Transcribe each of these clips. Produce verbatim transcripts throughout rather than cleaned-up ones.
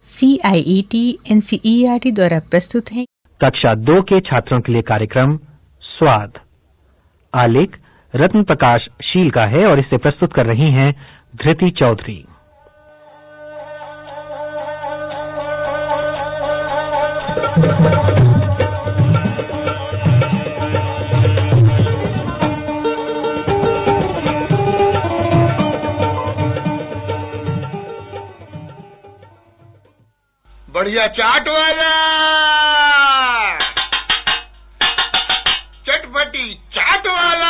C I E T N C E R T द्वारा प्रस्तुत है। कक्षा दो के छात्रों के लिए कार्यक्रम स्वाद। आलेख रत्न प्रकाश शील का है और इसे प्रस्तुत कर रही हैं धृति चौधरी। बढ़िया चाट वाला, चटपटी चाट वाला।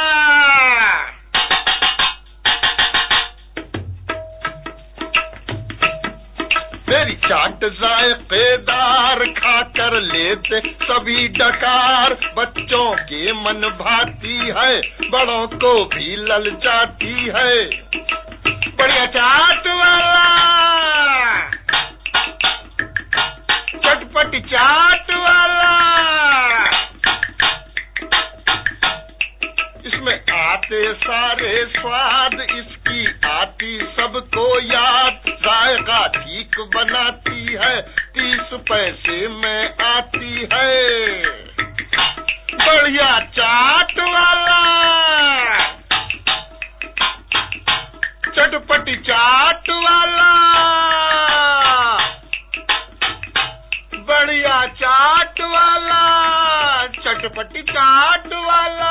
मेरी चाट जायकेदार खाकर लेते सभी डकार। बच्चों के मन भाती है, बड़ों को भी ललचाती है। बढ़िया चाट वाला, चटपटी चाट वाला। इसमें आते सारे स्वाद, इसकी आती सबको याद। जायका ठीक बनाती है, तीस पैसे में आती है। बढ़िया चाट वाला, चटपटी चाट वाला। बढ़िया चाट वाला, चटपटी चाट वाला।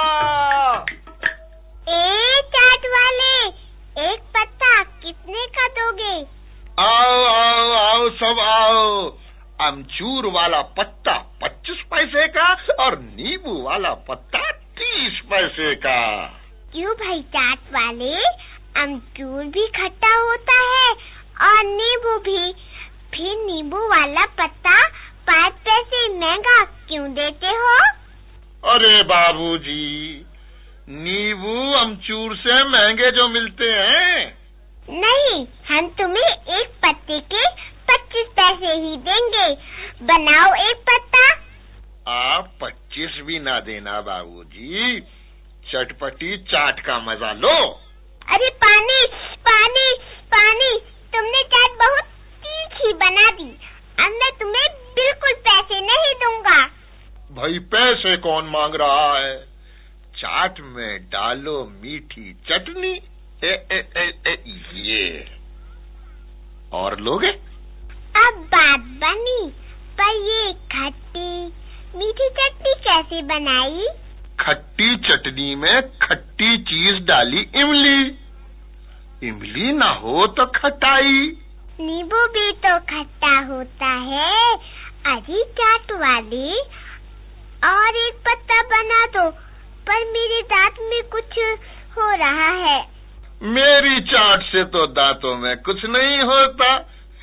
ए चाट वाले, एक पत्ता कितने का दोगे? आओ आओ आओ सब आओ। अमचूर वाला पत्ता पच्चीस पैसे का और नींबू वाला पत्ता तीस पैसे का। क्यों भाई चाट वाले, अमचूर भी खट्टा होता है और नींबू भी, फिर नींबू वाला पत्ता पाँच पैसे महंगा क्यों देते हो? अरे बाबूजी, नींबू अमचूर से महंगे जो मिलते हैं। नहीं, हम तुम्हें एक पत्ते के पच्चीस पैसे ही देंगे। बनाओ एक पत्ता। आप पच्चीस भी ना देना बाबूजी, चटपटी चाट का मजा लो। अरे पानी पानी पानी, तुमने चाट बहुत तीखी बना दी। अब मैं तुम्हें बिल्कुल पैसे नहीं दूंगा। भाई पैसे कौन मांग रहा है? चाट में डालो मीठी चटनी। ए, ए, ए, ए, ये और लोगे? अब बात बनी, पर ये खट्टी मीठी चटनी कैसे बनाई? खट्टी चटनी में खट्टी चीज डाली, इमली। इमली ना हो तो खटाई। नींबू भी तो खट्टा होता है। अरे चाट वाले, और एक पत्ता बना दो, पर मेरे दांत में कुछ हो रहा है। मेरी चाट से तो दांतों में कुछ नहीं होता।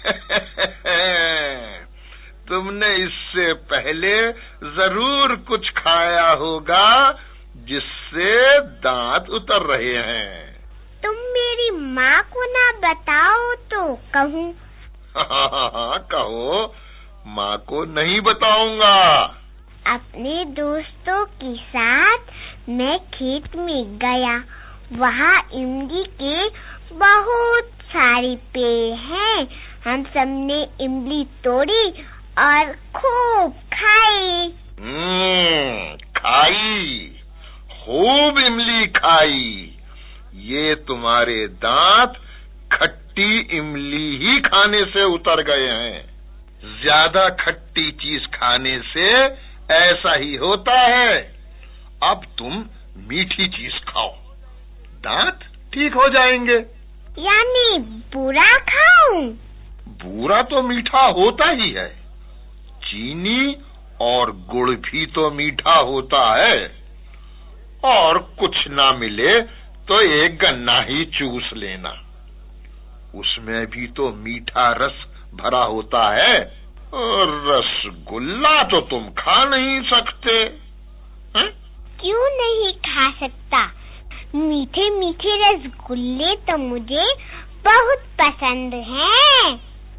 तुमने इससे पहले जरूर कुछ खाया होगा जिससे दांत उतर रहे हैं। तुम मेरी माँ को ना बताओ तो कहूँ? हाँ कहो, माँ को नहीं बताऊंगा। अपने दोस्तों के साथ मैं खेत में गया। वहाँ इमली के बहुत सारे पेड़ हैं। हम सबने इमली तोड़ी और खूब खाई। हम्म, खाई, खूब इमली खाई। ये तुम्हारे दांत खट्टी इमली ही खाने से उतर गए हैं। ज्यादा खट्टी चीज खाने से ऐसा ही होता है। अब तुम मीठी चीज खाओ, दांत ठीक हो जाएंगे। यानी बुरा खाऊं? बुरा तो मीठा होता ही है। चीनी और गुड़ भी तो मीठा होता है। और कुछ ना मिले तो एक गन्ना ही चूस लेना, उसमें भी तो मीठा रस भरा होता है। और रसगुल्ला तो तुम खा नहीं सकते। है? क्यों नहीं खा सकता? मीठे मीठे रसगुल्ले तो मुझे बहुत पसंद हैं।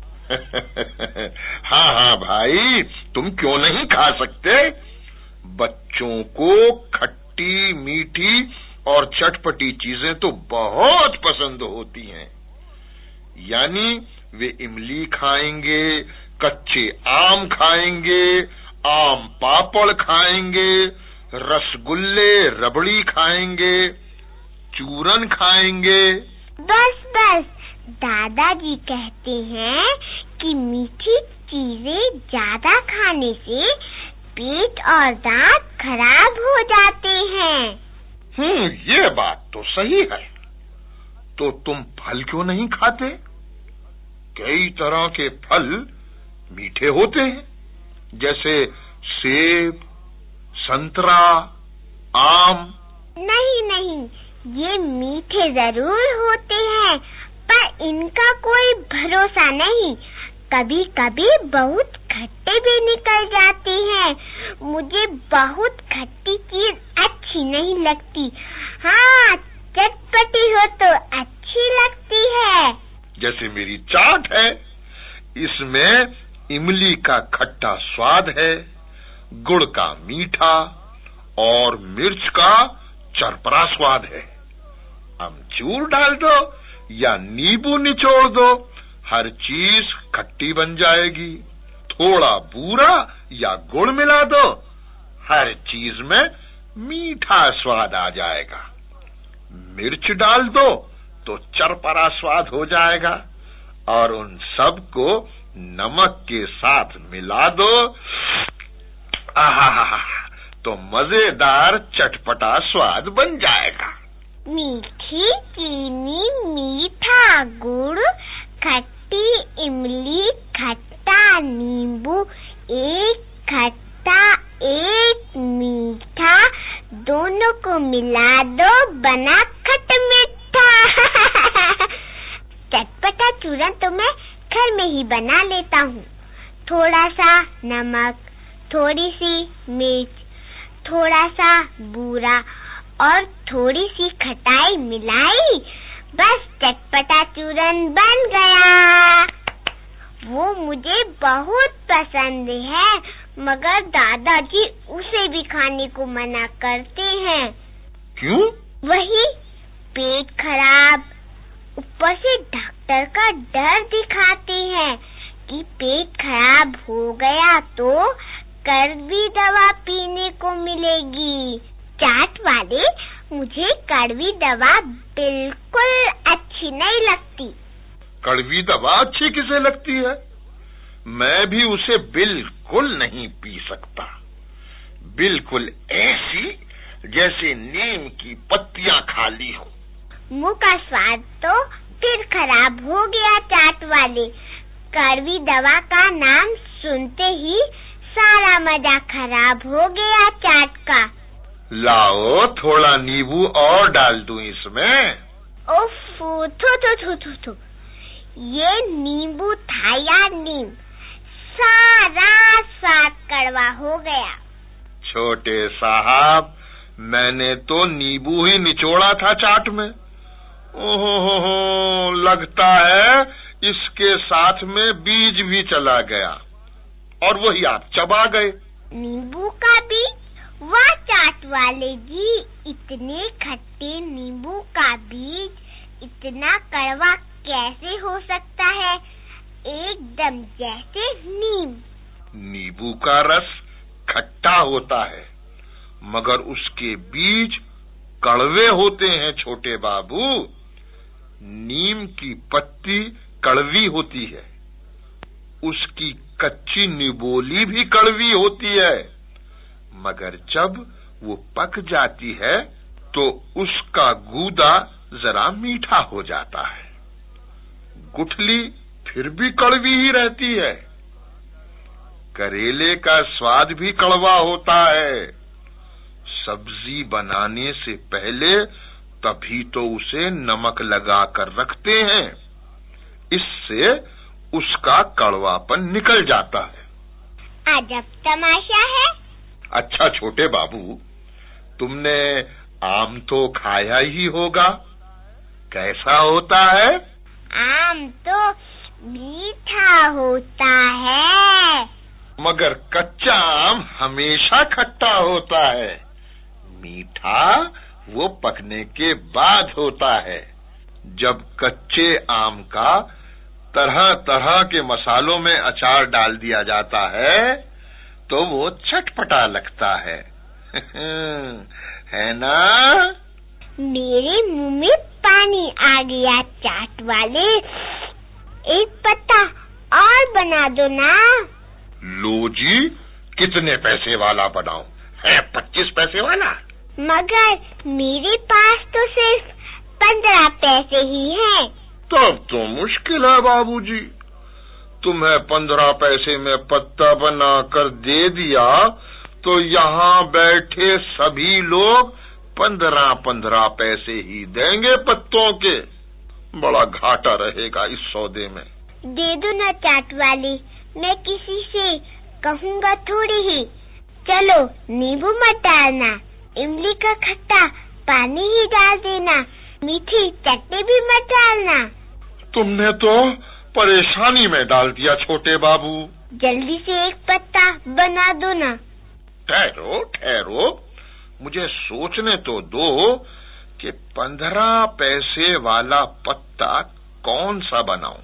हाँ हाँ भाई, तुम क्यों नहीं खा सकते? बच्चों को खट्टी मीठी और चटपटी चीजें तो बहुत पसंद होती हैं। यानी वे इमली खाएंगे, कच्चे आम खाएंगे, आम पापड़ खाएंगे, रसगुल्ले रबड़ी खाएंगे, चूरन खाएंगे। बस बस, दादाजी कहते हैं कि मीठी चीजें ज्यादा खाने से पेट और दांत खराब हो जाते हैं। हम्म, ये बात तो सही है। तो तुम फल क्यों नहीं खाते? कई तरह के फल मीठे होते हैं, जैसे सेब, संतरा, आम। नहीं नहीं, ये मीठे जरूर होते हैं, पर इनका कोई भरोसा नहीं। कभी कभी बहुत खट्टे भी निकल जाते हैं। मुझे बहुत खट्टी चीज अच्छी नहीं लगती। हाँ, चटपटी हो तो अच्छी लगती है। जैसे मेरी चाट है, इसमें इमली का खट्टा स्वाद है, गुड़ का मीठा और मिर्च का चरपरा स्वाद है। अमचूर डाल दो या नींबू निचोड़ दो, हर चीज खट्टी बन जाएगी। थोड़ा बूरा या गुड़ मिला दो, हर चीज में मीठा स्वाद आ जाएगा। मिर्च डाल दो तो चरपरा स्वाद हो जाएगा, और उन सब को नमक के साथ मिला दो, आहा, तो मजेदार चटपटा स्वाद बन जाएगा। मीठी चीनी, मीठा गुड़, खट्टी इमली, खट्टा नींबू, एक खट्टा एक मीठा, दोनों को मिला दो, बना खट मीठा। चटपटा चूरन तो मैं घर में ही बना लेता हूँ। थोड़ा सा नमक, थोड़ी सी मिर्च, थोड़ा सा बूरा और थोड़ी सी खटाई मिलाई, बस चटपटा चूरन बन गया। वो मुझे बहुत पसंद है, मगर दादाजी उसे भी खाने को मना करते हैं। क्यों? वही पेट खराब, ऊपर से डॉक्टर का डर दिखाते हैं कि पेट खराब हो गया तो कड़वी दवा पीने को मिलेगी। चाट वाले, मुझे कड़वी दवा बिल्कुल अच्छी नहीं लगती। कड़वी दवा अच्छी किसे लगती है? मैं भी उसे बिल्कुल नहीं पी सकता। बिल्कुल ऐसी जैसे नीम की पत्तियां खा ली हो। मुंह का स्वाद तो फिर खराब हो गया चाट वाले। कड़वी दवा का नाम सुनते ही सारा मजा खराब हो गया चाट का। लाओ, थोड़ा नींबू और डाल दूं इसमें। उफ, थो थो थो थो थो, ये नींबू था या नीम, सारा स्वाद कड़वा हो गया। छोटे साहब, मैंने तो नींबू ही निचोड़ा था चाट में। ओहो हो हो, लगता है इसके साथ में बीज भी चला गया और वही आप चबा गए। नींबू का बीज? वाह चाट वाले जी, इतने खट्टे नींबू का बीज इतना कड़वा कैसे हो सकता है? एकदम जैसे नीम। नींबू का रस खट्टा होता है, मगर उसके बीज कड़वे होते हैं छोटे बाबू। नीम की पत्ती कड़वी होती है, उसकी कच्ची निबोली भी कड़वी होती है, मगर जब वो पक जाती है तो उसका गूदा जरा मीठा हो जाता है। गुठली फिर भी कड़वी ही रहती है। करेले का स्वाद भी कड़वा होता है। सब्जी बनाने से पहले तभी तो उसे नमक लगा कर रखते हैं, इससे उसका कड़वापन निकल जाता है। अजब तमाशा है। अच्छा छोटे बाबू, तुमने आम तो खाया ही होगा, कैसा होता है? आम तो मीठा होता है, मगर कच्चा आम हमेशा खट्टा होता है। मीठा वो पकने के बाद होता है, जब कच्चे आम का तरह तरह के मसालों में अचार डाल दिया जाता है तो वो चटपटा लगता है है ना? मेरे मुंह में पानी आ गया चाट वाले, एक पत्ता और बना दो ना। लो जी, कितने पैसे वाला बनाऊं? है पच्चीस पैसे वाला? मगर मेरे पास तो सिर्फ पंद्रह पैसे ही हैं। तब तो मुश्किल है बाबूजी। तुम्हें पंद्रह पैसे में पत्ता बना कर दे दिया तो यहाँ बैठे सभी लोग पंद्रह पंद्रह पैसे ही देंगे पत्तों के। बड़ा घाटा रहेगा इस सौदे में। दे दो ना चाट वाली, मैं किसी से कहूँगा थोड़ी ही। चलो नींबू मत डालना, इमली का खट्टा पानी ही डाल देना, मीठी चटनी भी मत डालना। तुमने तो परेशानी में डाल दिया छोटे बाबू। जल्दी से एक पत्ता बना दो ना। ठहरो ठहरो, मुझे सोचने तो दो कि पंद्रह पैसे वाला पत्ता कौन सा बनाऊं।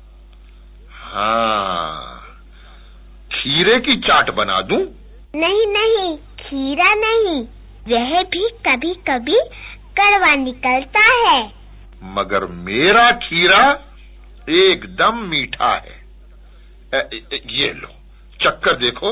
हाँ, खीरे की चाट बना दूं? नहीं नहीं, खीरा नहीं, वह भी कभी कभी कड़वा निकलता है। मगर मेरा खीरा एकदम मीठा है। ए, ए, ये लो, चक्कर देखो।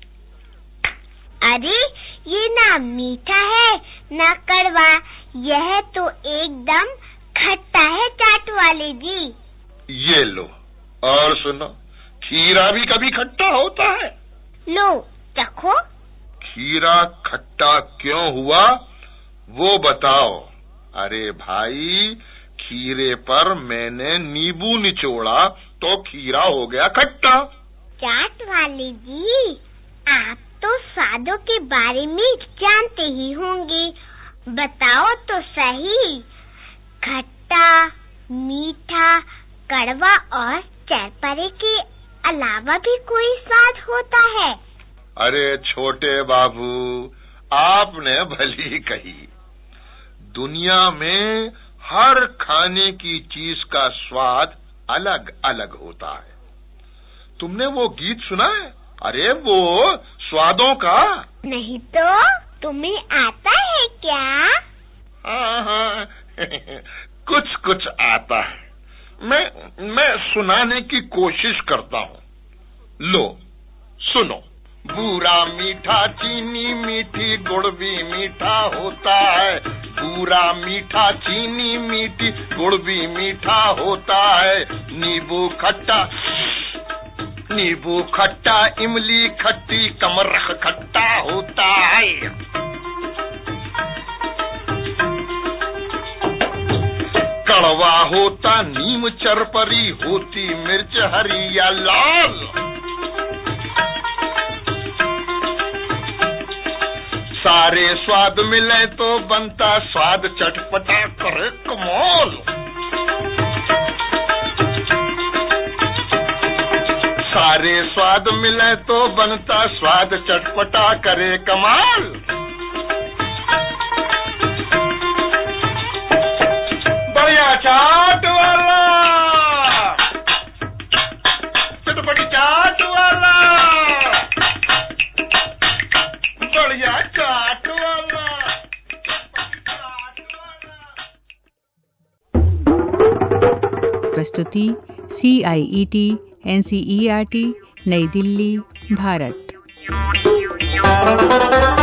अरे ये ना मीठा है ना कड़वा, यह तो एकदम खट्टा है चाट वाले जी। ये लो, और सुनो, खीरा भी कभी खट्टा होता है। लो चखो। खीरा खट्टा क्यों हुआ वो बताओ। अरे भाई, खीरे पर मैंने नींबू निचोड़ा तो खीरा हो गया खट्टा। चाट वाले जी, आप तो स्वादों के बारे में जानते ही होंगे, बताओ तो सही। खट्टा, मीठा, कड़वा और चरपरे के अलावा भी कोई स्वाद होता है? अरे छोटे बाबू, आपने भली कही। दुनिया में हर खाने की चीज का स्वाद अलग अलग होता है। तुमने वो गीत सुना है? अरे वो स्वादों का। नहीं तो, तुम्हें आता है क्या? हाँ हाँ कुछ कुछ आता है। मैं मैं सुनाने की कोशिश करता हूँ। लो सुनो। बूरा मीठा चीनी मीठी, गुड़ भी मीठा होता है। बूरा मीठा चीनी मीठी, गुड़ भी मीठा होता है। नींबू खट्टा नींबू खट्टा, इमली खट्टी, कमरख खट्टा होता है। कड़वा होता नीम चरपरी, होती मिर्च हरी या लाल। सारे स्वाद मिले तो बनता स्वाद चटपटा करे कमाल। सारे स्वाद मिले तो बनता स्वाद चटपटा करे कमाल। बढ़िया चाट वाला, चटपटी चाट वाला, बढ़िया चाट वाला। प्रस्तुति C I E T N C E R T, Nai Delhi, Bharat.